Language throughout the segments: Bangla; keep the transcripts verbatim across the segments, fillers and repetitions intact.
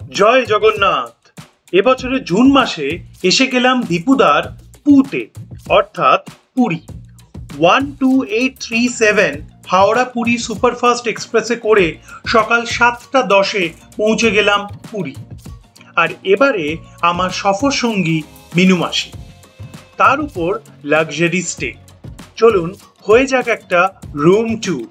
জয় জগন্নাথ। এবছরের জুন মাসে এসে গেলাম দীপুদার পুতে অর্থাৎ Puri. One two eight three seven Howrah Puri superfast এক্সপ্রেসে করে সকাল সাতটা দশে পৌঁছে গেলাম পুরী। আর এবারে আমার সফর সঙ্গী মিনু মাসি, তার উপর লাক্সারি স্টে। চলুন হয়ে যাক একটা রুম ট্যুর।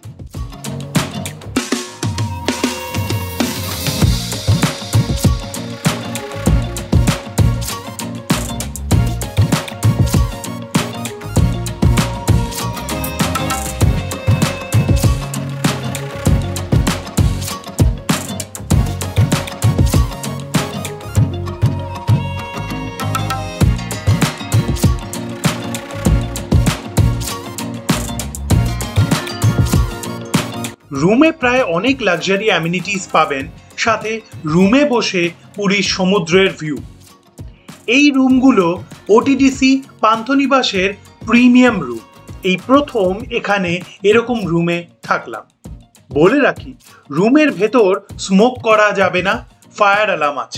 রুমে প্রায় অনেক লাক্সারি অ্যামিনিটিস পাবেন, সাথে রুমে বসে পুরীর সমুদ্রের ভিউ। এই রুমগুলো ওটিডিসি পান্থনিবাসের প্রিমিয়াম রুম। এই প্রথম এখানে এরকম রুমে থাকলাম। বলে রাখি, রুমের ভেতর স্মোক করা যাবে না, ফায়ার অ্যালার্ম আছে।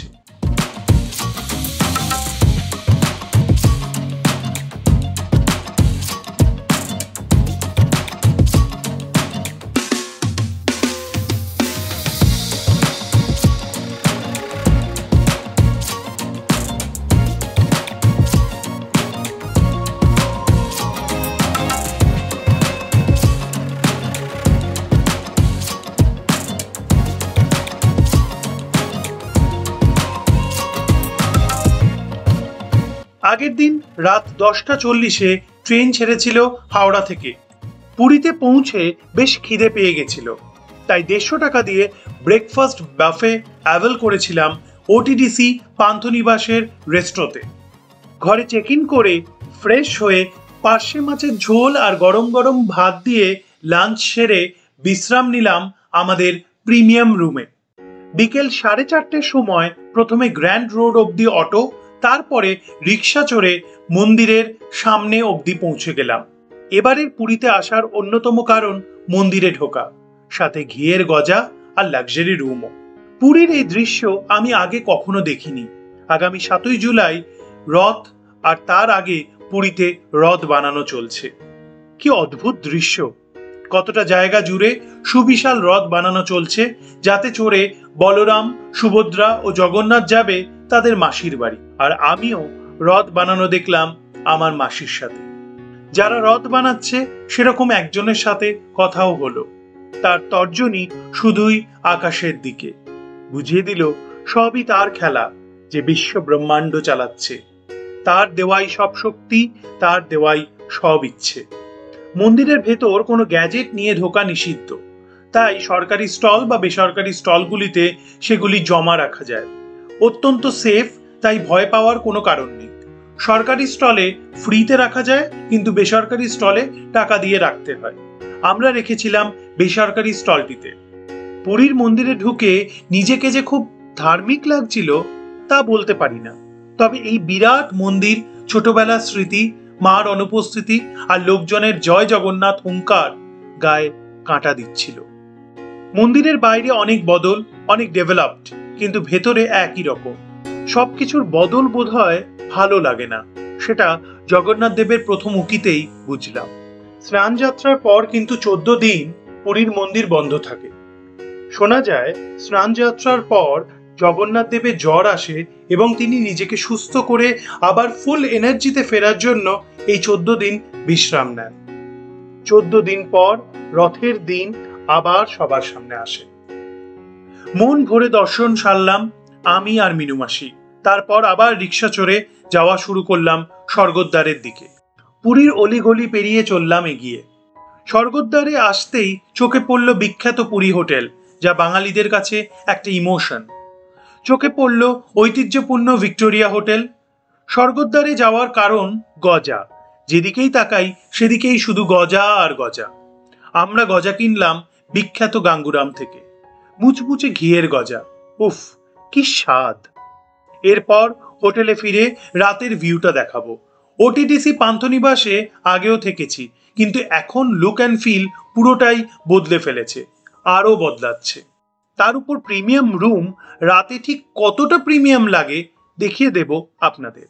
আগের দিন রাত দশটা চল্লিশে ট্রেন ছেড়েছিল হাওড়া থেকে। পুরীতে পৌঁছে বেশ খিদে পেয়ে গেছিল, তাই দেড়শো টাকা দিয়ে ব্রেকফাস্ট বাফে অ্যাভেল করেছিলাম ওটিডিসি পান্থনিবাসের রেস্ট্রোতে। ঘরে চেক ইন করে ফ্রেশ হয়ে পার্শে মাছের ঝোল আর গরম গরম ভাত দিয়ে লাঞ্চ সেরে বিশ্রাম নিলাম আমাদের প্রিমিয়াম রুমে। বিকেল সাড়ে চারটের সময় প্রথমে গ্র্যান্ড রোড অবধি অটো, তারপরে রিক্সা চড়ে মন্দিরের সামনে অবধি পৌঁছে গেলাম। এবারের পুরীতে আসার অন্যতম কারণ মন্দিরে ঢোকা, সাথে ঘিয়ের গজা আর লাক্সারি রুমও। পুরীর এই দৃশ্য আমি আগে কখনো দেখিনি। আগামী সাতই জুলাই রথ, আর তার আগে পুরীতে রথ বানানো চলছে। কি অদ্ভুত দৃশ্য! কতটা জায়গা জুড়ে সুবিশাল রথ বানানো চলছে, যাতে চড়ে বলরাম, সুভদ্রা ও জগন্নাথ যাবে তাদের মাসির বাড়ি। আর আমিও রথ বানানো দেখলাম আমার মাসির সাথে। যারা রথ বানাচ্ছে সেরকম একজনের সাথে কথাও হলো। তার তর্জনী শুধুই আকাশের দিকে, বুঝিয়ে দিল সবই তার খেলা, যে বিশ্ব ব্রহ্মাণ্ড চালাচ্ছে। তার দেওয়াই সব শক্তি, তার দেওয়াই সব ইচ্ছে। মন্দিরের ভেতর কোনো গ্যাজেট নিয়ে ঢোকা নিষিদ্ধ, তাই সরকারি স্টল বা বেসরকারি স্টলগুলিতে সেগুলি জমা রাখা যায়। অত্যন্ত সেফ, তাই ভয় পাওয়ার কোনো কারণ নেই। সরকারি স্টলে ফ্রিতে রাখা যায়, কিন্তু বেসরকারি স্টলে টাকা দিয়ে রাখতে হয়। আমরা রেখেছিলাম বেসরকারি স্টলটিতে। পুরীর মন্দিরে ঢুকে নিজেকে যে খুব ধার্মিক লাগছিল তা বলতে পারি না, তবে এই বিরাট মন্দির, ছোটবেলার স্মৃতি, মার অনুপস্থিতি আর লোকজনের জয় জগন্নাথ হুঙ্কার গায়ে কাঁটা দিচ্ছিল। মন্দিরের বাইরে অনেক বদল, অনেক ডেভেলপড, কিন্তু ভেতরে একই রকম। সবকিছুর বদল বোধহয় ভালো লাগে না, সেটা জগন্নাথ দেবের প্রথম উকিতেই বুঝলাম। স্নান যাত্রার পর কিন্তু চোদ্দ দিন পুরীর মন্দির বন্ধ থাকে। শোনা যায় স্নান যাত্রার পর জগন্নাথ দেবের জ্বর আসে এবং তিনি নিজেকে সুস্থ করে আবার ফুল এনার্জিতে ফেরার জন্য এই চোদ্দ দিন বিশ্রাম নেন। চোদ্দ দিন পর রথের দিন আবার সবার সামনে আসে। মন ভরে দর্শন সারলাম আমি আর মিনু মাসি। তারপর আবার রিক্সা চড়ে যাওয়া শুরু করলাম স্বর্গদ্বারের দিকে। পুরীর অলিগলি পেরিয়ে চললাম এগিয়ে। স্বর্গদ্বারে আসতেই চোখে পড়ল বিখ্যাত পুরী হোটেল, যা বাঙালিদের কাছে একটা ইমোশন। চোখে পড়ল ঐতিহ্যপূর্ণ ভিক্টোরিয়া হোটেল। স্বর্গদ্বারে যাওয়ার কারণ গজা, যেদিকেই তাকাই সেদিকেই শুধু গজা আর গজা। আমরা গজা কিনলাম বিখ্যাত গাঙ্গুরাম থেকে, মুচমুচে ঘিয়ের গজা। উফ, কি স্বাদ! এরপর হোটেলে ফিরে রাতের ভিউটা দেখাবো। ওটিডিসি পান্থনিবাসে আগেও থেকেছি, কিন্তু এখন লুক অ্যান্ড ফিল পুরোটাই বদলে ফেলেছে, আরও বদলাচ্ছে। তার উপর প্রিমিয়াম রুম, রাতে ঠিক কতটা প্রিমিয়াম লাগে দেখিয়ে দেব আপনাদের।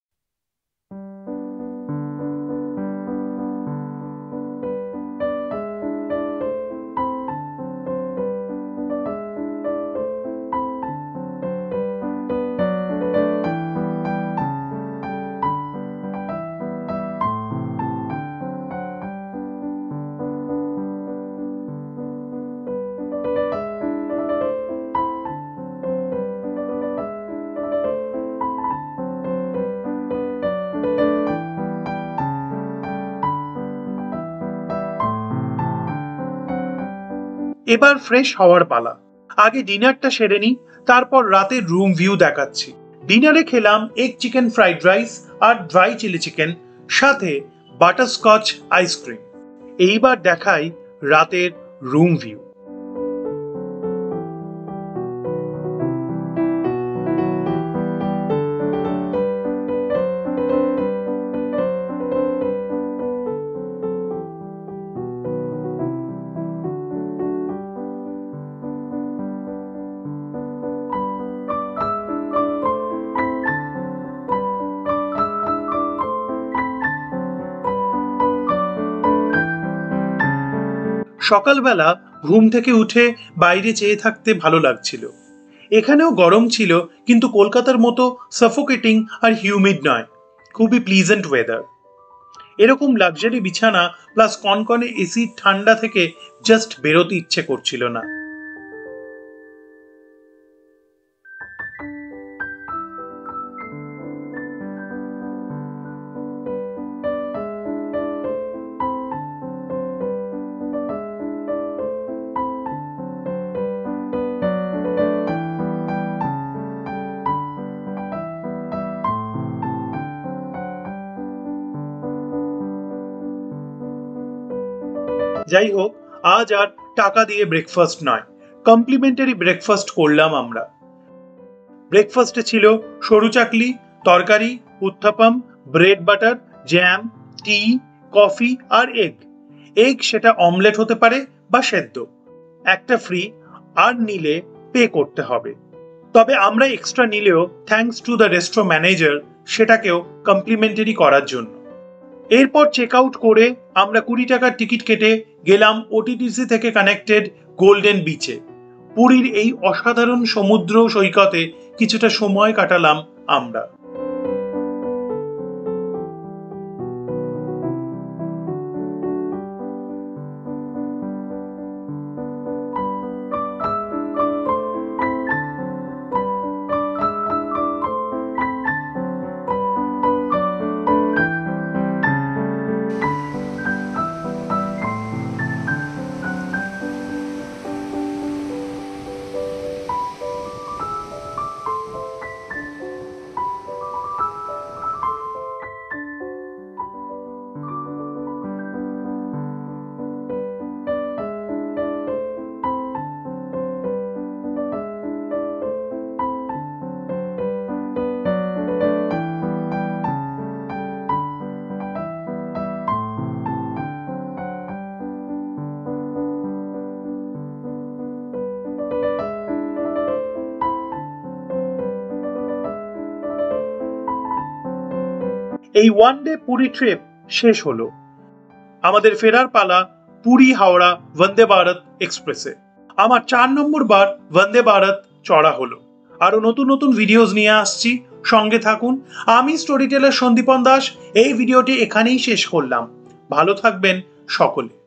এবার ফ্রেশ হওয়ার পালা। আগে ডিনারটা সেরে নিই, তারপর রাতের রুম ভিউ দেখাচ্ছি। ডিনারে খেলাম এগ চিকেন ফ্রাইড রাইস আর ড্রাই চিলি চিকেন, সাথে বাটারস্কচ আইসক্রিম। এইবার দেখাই রাতের রুম ভিউ। সকালবেলা ঘুম থেকে উঠে বাইরে চেয়ে থাকতে ভালো লাগছিল। এখানেও গরম ছিল, কিন্তু কলকাতার মতো সাফোকেটিং আর হিউমিড নয়, খুবই প্লিজেন্ট ওয়েদার। এরকম লাক্সারি বিছানা প্লাস কনকনে এসি ঠান্ডা থেকে জাস্ট বেরোতে ইচ্ছে করছিল না। যাই হোক, আজ আর টাকা দিয়ে ব্রেকফাস্ট নয়, কমপ্লিমেন্টারি ব্রেকফাস্ট করলাম আমরা। ব্রেকফাস্টে ছিল সরু চাকলি, তরকারি, uttapam, bread butter, jam, tea, coffee আর এগ। এগ সেটা অমলেট হতে পারে বা সেদ্ধ। একটা ফ্রি, আর নিলে পে করতে হবে। তবে আমরা এক্সট্রা নিলেও thanks to the restro manager সেটাকেও কমপ্লিমেন্টারি করার জন্য। এরপর চেক আউট করে আমরা কুড়ি টাকার টিকিট কেটে গেলাম ওটিটিসি থেকে কানেক্টেড গোল্ডেন বিচে। পুরীর এই অসাধারণ সমুদ্র সৈকতে কিছুটা সময় কাটালাম আমরা। এই ওয়ান ডে পুরী ট্রিপ শেষ হলো। আমাদের ফেরার পালা পুরী হাওড়া বন্দে ভারত এক্সপ্রেসে। আমার চার নম্বর বার বন্দে ভারত চড়া হলো। আরো নতুন নতুন ভিডিওস নিয়ে আসছি, সঙ্গে থাকুন। আমি স্টোরি টেলার সন্দীপন দাস। এই ভিডিওটি এখানেই শেষ করলাম। ভালো থাকবেন সকলে।